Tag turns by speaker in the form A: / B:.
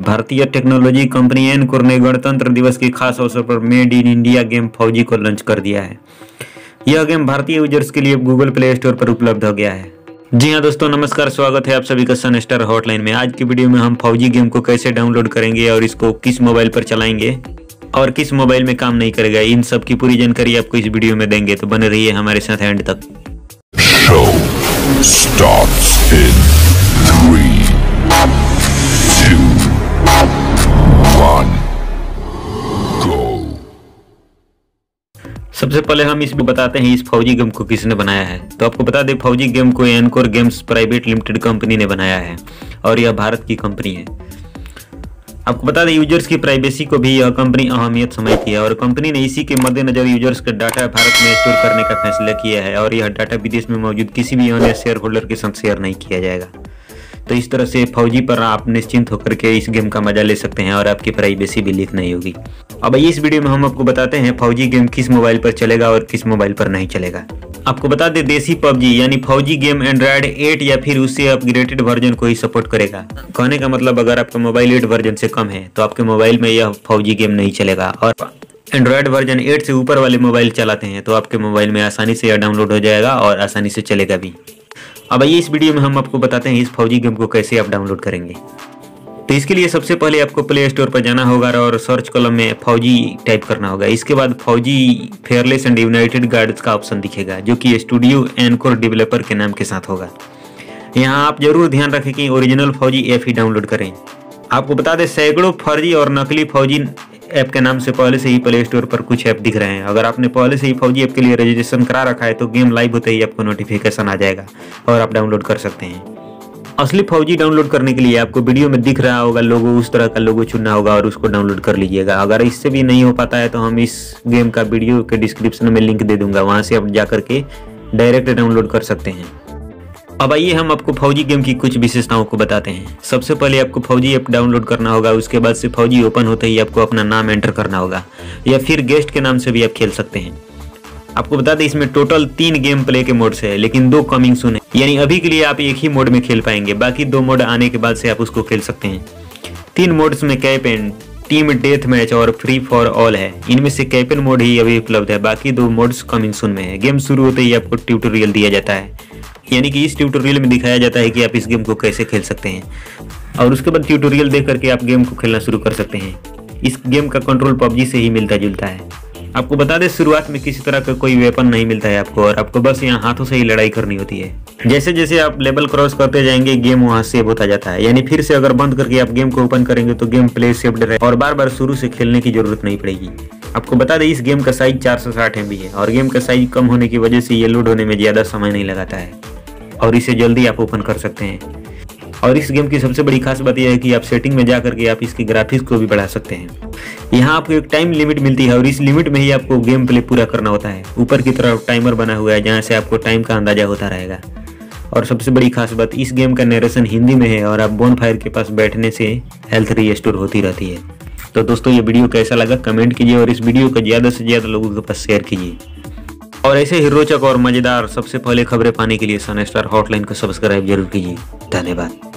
A: भारतीय technology company encore ने गणतंत्र दिवस के खास अवसर पर मेड इन इंडिया गेम फौजी को लॉन्च कर दिया है। यह गेम भारतीय यूजर्स के लिए गूगल प्ले स्टोर पर उपलब्ध हो गया है। जी हाँ दोस्तों, नमस्कार, स्वागत है आप सभी का सन स्टार हॉटलाइन में। आज की वीडियो में हम फौजी गेम को कैसे डाउनलोड करेंगे और इसको किस मोबाइल पर चलाएंगे और किस मोबाइल में काम नहीं करेगा, इन सब की पूरी जानकारी आपको इस वीडियो में देंगे, तो बने रहिए हमारे साथ एंड तक।
B: Show starts in 3, 2, 1, go।
A: सबसे पहले हम इसमें बताते हैं इस फौजी गेम को किसने बनाया है। तो आपको बता दें, फौजी गेम को encore games private limited company ने बनाया है और यह भारत की कंपनी है। आपको बता दें, यूजर्स की प्राइवेसी को भी यह कंपनी अहमियत समझती है और कंपनी ने इसी के मद्देनजर यूजर्स का डाटा भारत में स्टोर करने का फैसला किया है और यह डाटा विदेश में मौजूद किसी भी अन्य शेयर होल्डर के साथ शेयर नहीं किया जाएगा। तो इस तरह से फौजी पर आप निश्चिंत होकर के इस गेम का मजा ले सकते हैं और आपकी प्राइवेसी भी लीक नहीं होगी। अब इस वीडियो में हम आपको बताते हैं फौजी गेम किस मोबाइल पर चलेगा और किस मोबाइल पर नहीं चलेगा। आपको बता दें, देसी पबजी यानी फौजी गेम एंड्रॉयड 8 या फिर उससे अपग्रेडेड वर्जन को ही सपोर्ट करेगा। कहने का मतलब, अगर आपका मोबाइल 8 वर्जन से कम है तो आपके मोबाइल में यह फौजी गेम नहीं चलेगा, और एंड्रॉयड वर्जन 8 से ऊपर वाले मोबाइल चलाते हैं तो आपके मोबाइल में आसानी से यह डाउनलोड हो जाएगा और आसानी से चलेगा भी। अब आइए इस वीडियो में हम आपको बताते हैं इस फौजी गेम को कैसे आप डाउनलोड करेंगे। तो इसके लिए सबसे पहले आपको प्ले स्टोर पर जाना होगा और सर्च कॉलम में फौजी टाइप करना होगा। इसके बाद Fauji fearless and united guards का ऑप्शन दिखेगा, जो कि स्टूडियो एनकोर डेवलपर के नाम के साथ होगा। यहाँ आप जरूर ध्यान रखें कि ओरिजिनल फौजी ऐप ही डाउनलोड करें। आपको बता दें, सैकड़ों फर्जी और नकली फौजी ऐप के नाम से पहले से ही प्ले स्टोर पर कुछ ऐप दिख रहे हैं। अगर आपने पहले से ही फौजी ऐप के लिए रजिस्ट्रेशन करा रखा है तो गेम लाइव होते ही आपको नोटिफिकेशन आ जाएगा और आप डाउनलोड कर सकते हैं। असली फौजी डाउनलोड करने के लिए आपको वीडियो में दिख रहा होगा लोगो, उस तरह का लोगो चुनना होगा और उसको डाउनलोड कर लीजिएगा। अगर इससे भी नहीं हो पाता है तो हम इस गेम का वीडियो के डिस्क्रिप्शन में लिंक दे दूंगा, वहां से आप जाकर के डायरेक्ट डाउनलोड कर सकते हैं। अब आइए हम आपको फौजी गेम की कुछ विशेषताओं को बताते हैं। सबसे पहले आपको फौजी ऐप डाउनलोड करना होगा, उसके बाद से फौजी ओपन होते ही आपको अपना नाम एंटर करना होगा या फिर गेस्ट के नाम से भी आप खेल सकते हैं। आपको बता दें, इसमें टोटल 3 गेम प्ले के मोड्स है, लेकिन 2 कमिंग सून है, यानी अभी के लिए आप एक ही मोड में खेल पाएंगे, बाकी 2 मोड आने के बाद से आप उसको खेल सकते हैं। 3 मोड्स में कैपेन, टीम डेथ मैच और फ्री फॉर ऑल है। इनमें से कैपेन मोड ही अभी उपलब्ध है, बाकी 2 मोड्स कमिंग सून में है। गेम शुरू होते ही आपको ट्यूटोरियल दिया जाता है, यानी कि इस ट्यूटोरियल में दिखाया जाता है कि आप इस गेम को कैसे खेल सकते हैं और उसके बाद ट्यूटोरियल देख करके आप गेम को खेलना शुरू कर सकते हैं। इस गेम का कंट्रोल पबजी से ही मिलता जुलता है। आपको बता दें, शुरुआत में किसी तरह का कोई वेपन नहीं मिलता है आपको और आपको बस यहाँ हाथों से ही लड़ाई करनी होती है। जैसे जैसे आप लेवल क्रॉस करते जाएंगे गेम वहाँ सेव होता जाता है, यानी फिर से अगर बंद करके आप गेम को ओपन करेंगे तो गेम प्ले सेव्ड रहे और बार बार शुरू से खेलने की जरूरत नहीं पड़ेगी। आपको बता दें, इस गेम का साइज 460 MB है और गेम का साइज कम होने की वजह से ये लोड होने में ज्यादा समय नहीं लगाता है और इसे जल्दी आप ओपन कर सकते हैं। और इस गेम की सबसे बड़ी खास बात यह है कि आप सेटिंग में जाकर के आप इसके ग्राफिक्स को भी बढ़ा सकते हैं। यहाँ आपको एक टाइम लिमिट मिलती है और इस लिमिट में ही आपको गेम प्ले पूरा करना होता है। ऊपर की तरफ टाइमर बना हुआ है जहाँ से आपको टाइम का अंदाजा होता रहेगा। और सबसे बड़ी खास बात, इस गेम का नरेशन हिंदी में है और आप बोनफायर के पास बैठने से हेल्थ रीस्टोर होती रहती है। तो दोस्तों, ये वीडियो कैसा लगा कमेंट कीजिए और इस वीडियो को ज़्यादा से ज़्यादा लोगों के पास शेयर कीजिए। और ऐसे ही रोचक और मज़ेदार सबसे पहले खबरें पाने के लिए सन स्टार हॉटलाइन को सब्सक्राइब जरूर कीजिए। धन्यवाद।